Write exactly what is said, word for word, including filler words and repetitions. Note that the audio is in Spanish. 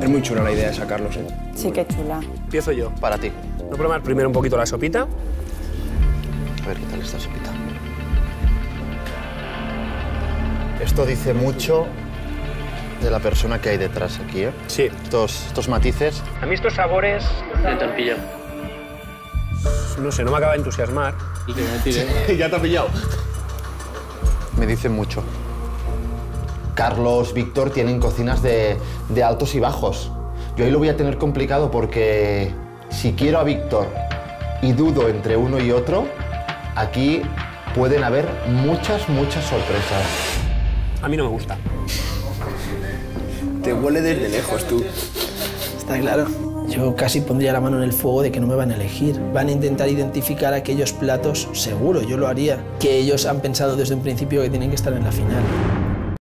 Es muy chula la idea de sacarlos, ¿eh? Sí, qué chula. Empiezo yo. Para ti. Voy a probar primero un poquito la sopita. A ver qué tal esta sopita. Esto dice mucho de la persona que hay detrás aquí, ¿eh? Sí. Estos, estos matices. A mí estos sabores... Ya te han pillado. No sé, no me acaba de entusiasmar. Y que me tire. Ya te ha pillado. Me dicen mucho. Carlos, Víctor tienen cocinas de, de altos y bajos. Yo ahí lo voy a tener complicado porque si quiero a Víctor y dudo entre uno y otro, aquí pueden haber muchas, muchas sorpresas. A mí no me gusta. Te huele desde lejos, tú. Está claro. Yo casi pondría la mano en el fuego de que no me van a elegir. Van a intentar identificar aquellos platos, seguro, yo lo haría, que ellos han pensado desde un principio que tienen que estar en la final.